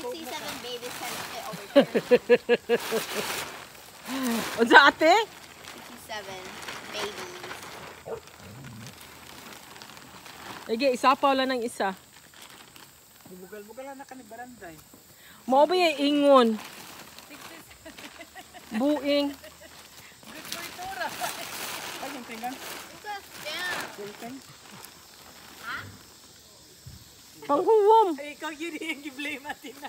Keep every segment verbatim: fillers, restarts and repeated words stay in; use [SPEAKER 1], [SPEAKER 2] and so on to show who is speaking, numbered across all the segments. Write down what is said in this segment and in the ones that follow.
[SPEAKER 1] sixty-seven babies can fit over here.
[SPEAKER 2] Unsa ate?
[SPEAKER 1] sixty-seven babies.
[SPEAKER 2] Lagi, isa pa wala ng isa.
[SPEAKER 3] Bugal-bugal na ka ni Baranday.
[SPEAKER 2] Mao ba yung ingon? Buing.
[SPEAKER 3] Good for Tora. Ay, yung tinggan.
[SPEAKER 1] Damn. Ha?
[SPEAKER 2] Panghuwom.
[SPEAKER 3] Ay, ikaw yun yung giblame natin na.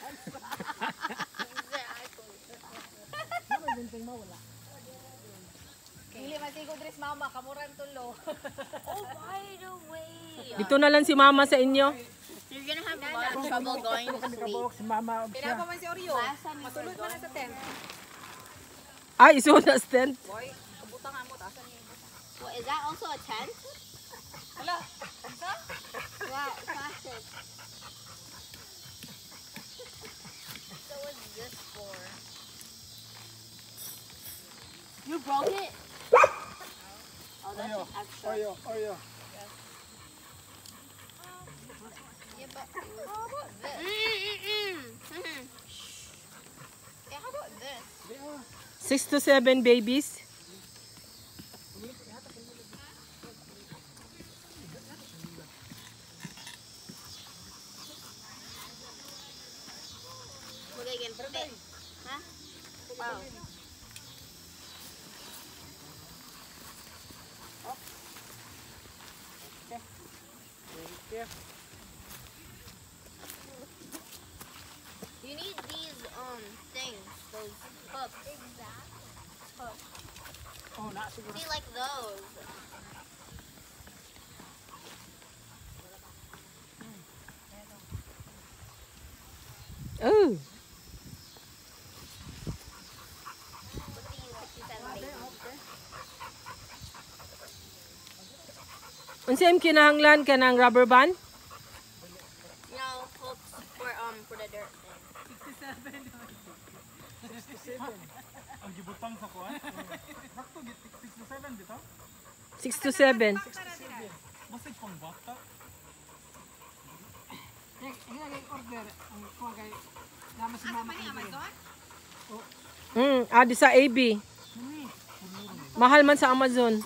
[SPEAKER 4] Dili masigo dress mama, kamuran tulo.
[SPEAKER 1] Oh, by the way.
[SPEAKER 2] Dito na lang si mama sa inyo.
[SPEAKER 1] You're gonna have a lot of trouble going to sleep.
[SPEAKER 3] Kabawak si mama og
[SPEAKER 4] Pila
[SPEAKER 3] siya.
[SPEAKER 4] pa man si Oreo.
[SPEAKER 1] Last time we
[SPEAKER 4] Masulod
[SPEAKER 1] were
[SPEAKER 4] man na sa tent.
[SPEAKER 2] Ay, iso na stand.
[SPEAKER 4] Boy, kabutang amo tasan niya.
[SPEAKER 1] What, is that also a tent?
[SPEAKER 4] Hala, unsa?
[SPEAKER 1] Wow, plastic. So what's this for? You broke it? Oh, that's
[SPEAKER 3] Oreo,
[SPEAKER 1] an extra.
[SPEAKER 3] Oreo, Oreo.
[SPEAKER 1] Yeah, but how about this? Mm-mm-mm. Mm-hmm. Yeah, how about this?
[SPEAKER 2] Six to seven babies.
[SPEAKER 1] Magiging fit. Huh? Wow.
[SPEAKER 3] Yeah.
[SPEAKER 1] You need these um things, those hooks. Exactly. Hooks.
[SPEAKER 3] Oh, na siguro.
[SPEAKER 1] See, like those.
[SPEAKER 2] Oh.
[SPEAKER 1] What do you want? She said baby.
[SPEAKER 2] Unsa im kinahanglan ka ng rubber band?
[SPEAKER 1] No hooks for um for the dirt thing.
[SPEAKER 3] Ang gibutang sa kuan. Sakto git six to seven dito.
[SPEAKER 2] Six to seven.
[SPEAKER 3] Basta pang bata. Order ang kuan kay nama si mama.
[SPEAKER 4] Amazon?
[SPEAKER 2] Mm, ah, di sa A B. Mahal man sa Amazon.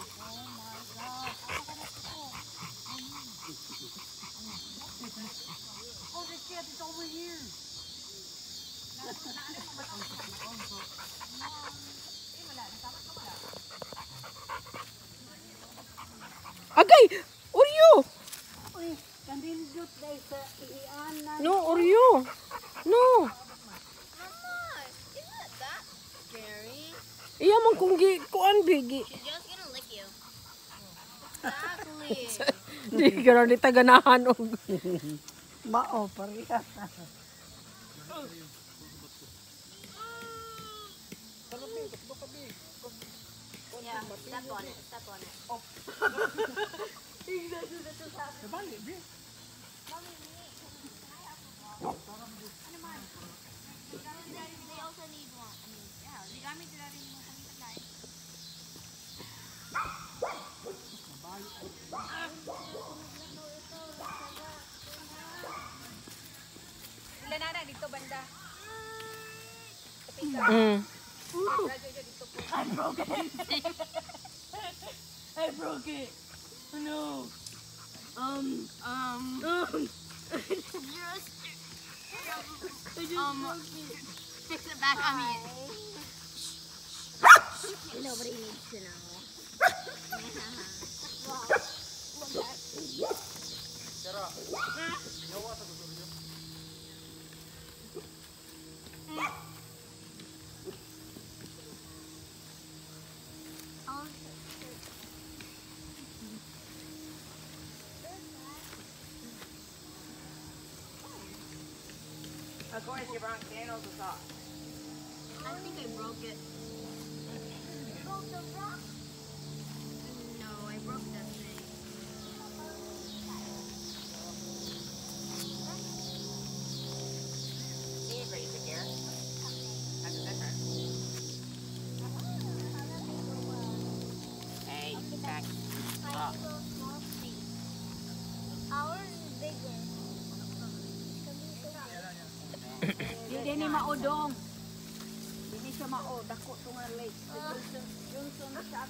[SPEAKER 3] Oh, this cat is over here.
[SPEAKER 2] Agay! Oreo!
[SPEAKER 5] Uy, kandindot dahil sa iianan.
[SPEAKER 2] No, Oreo. No.
[SPEAKER 1] Mama, isn't that scary?
[SPEAKER 2] Iya man kung gi kuan bigi.
[SPEAKER 1] She's just gonna lick you. Exactly.
[SPEAKER 2] Di garo ni taganahan og.
[SPEAKER 5] Mao, parehas.
[SPEAKER 1] Yeah, step on it. Step on it.
[SPEAKER 3] Bali, bi.
[SPEAKER 1] They also need one. I mean, yeah, they got me to that in
[SPEAKER 4] Sila na na dito banda.
[SPEAKER 2] Mm.
[SPEAKER 4] Radyo dyan dito po.
[SPEAKER 5] I broke it. No. Um, um.
[SPEAKER 1] Um, fix it back on me. Nobody needs to know.
[SPEAKER 3] Of course, you brought candles and socks.
[SPEAKER 1] I think I broke it. Broke the rock? No, I broke that thing.
[SPEAKER 3] See you great here. That's the difference. Hey, back. Stop.
[SPEAKER 1] Ours is bigger.
[SPEAKER 4] Hindi ni maudong. Hindi siya mao. Dako to nga lake. Johnson, Johnson shop.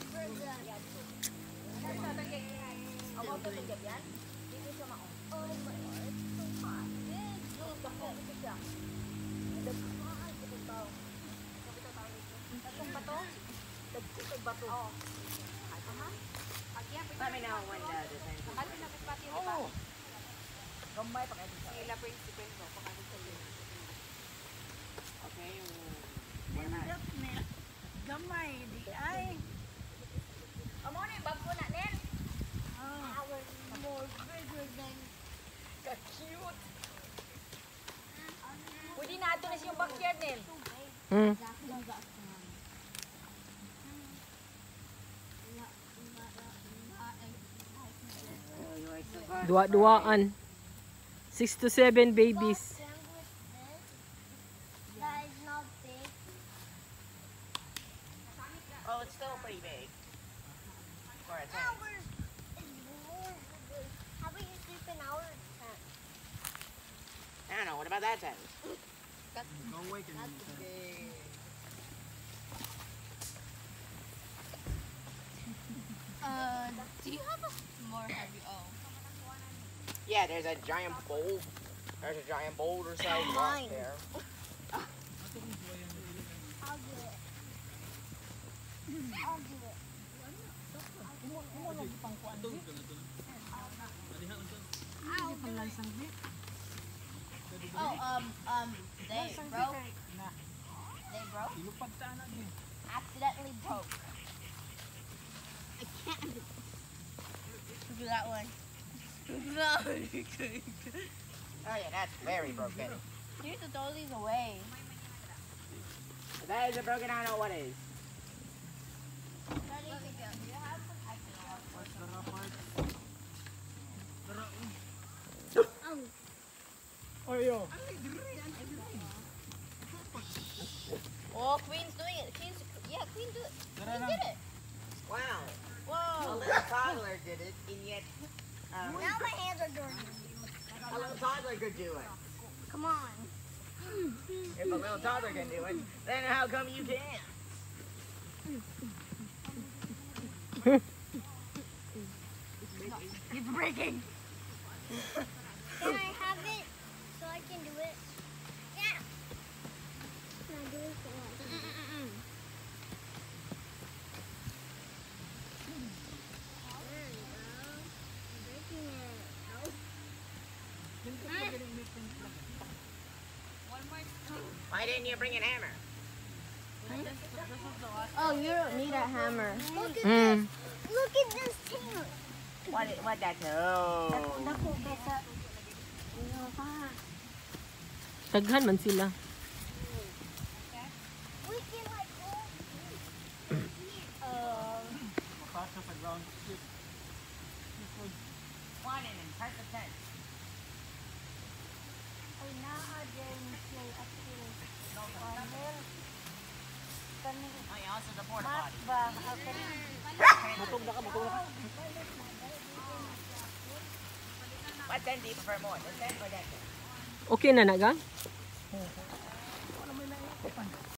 [SPEAKER 4] Amo to to yan. Hindi siya mao. Oh my God, it's so hot. Dako ito siya. Dakong bato. Dakong bato. Oo.
[SPEAKER 6] Let me know when the design comes.
[SPEAKER 4] Ano na pati ni pa? Gambay pa kayo. Sila principal ko pa kayo sa link.
[SPEAKER 6] Okay.
[SPEAKER 5] Nindot ni. Gamay, di ay.
[SPEAKER 4] Amo ni bag ko na nen.
[SPEAKER 5] Oh.
[SPEAKER 1] More bigger than
[SPEAKER 4] Ka-cute. Pwede na ato na siyang backyard nen.
[SPEAKER 2] Hmm. Dua-duaan. Six to seven babies.
[SPEAKER 1] that is not big.
[SPEAKER 6] Oh, it's still pretty big. For a tent.
[SPEAKER 1] Ours is more bigger. How about you sleep in our tent?
[SPEAKER 6] I don't know. What about that tent?
[SPEAKER 3] Go away can you?
[SPEAKER 1] Uh, do you have a more heavy? Oh.
[SPEAKER 6] Yeah, there's a giant bowl. There's a giant boulder sized rock
[SPEAKER 1] Mine.
[SPEAKER 6] there.
[SPEAKER 1] I'll do it. I'll do it. Oh, um, um, they broke. They broke.
[SPEAKER 3] Ilupad ta na din.
[SPEAKER 1] Accidentally broke. I can't. Look at that one. Look at that one.
[SPEAKER 6] Oh yeah, that's very broken.
[SPEAKER 1] You need to throw these away.
[SPEAKER 6] If that isn't broken, I don't know what is.
[SPEAKER 3] Ayo.
[SPEAKER 1] Oh, Queen's doing it. Queen's, yeah, Queen do it.
[SPEAKER 3] Tara
[SPEAKER 1] Queen
[SPEAKER 3] na.
[SPEAKER 1] did it.
[SPEAKER 6] Wow. A
[SPEAKER 1] Whoa.
[SPEAKER 6] little toddler did it, and yet um,
[SPEAKER 1] Now my hands are dirty.
[SPEAKER 6] a little toddler could do it.
[SPEAKER 1] Come on.
[SPEAKER 6] If a little toddler can do it, then how come you can't?
[SPEAKER 1] It's breaking. Can I have it so I can do it? Yeah. Can I do it for once? Mm-mm-mm. There you go. I'm breaking it.
[SPEAKER 6] Why didn't you bring an hammer?
[SPEAKER 1] Oh, you don't need a hammer. Look at
[SPEAKER 2] Hmm.
[SPEAKER 1] this. Look at this thing.
[SPEAKER 6] What? What? That's oh.
[SPEAKER 1] Dako besa. Ano pa?
[SPEAKER 2] Daghan man sila.
[SPEAKER 1] We can like hold. Um.
[SPEAKER 3] Makasya sa ground. Skip.
[SPEAKER 6] One in and press the tent.
[SPEAKER 1] Ay naa din play up here. Panel. Panel.
[SPEAKER 6] Oh, yeah, also the porta potty.
[SPEAKER 1] Ba, how can
[SPEAKER 3] Matog na ka, matog na ka.
[SPEAKER 6] What tent do you prefer more? This tent or that tent?
[SPEAKER 2] Okay na naga?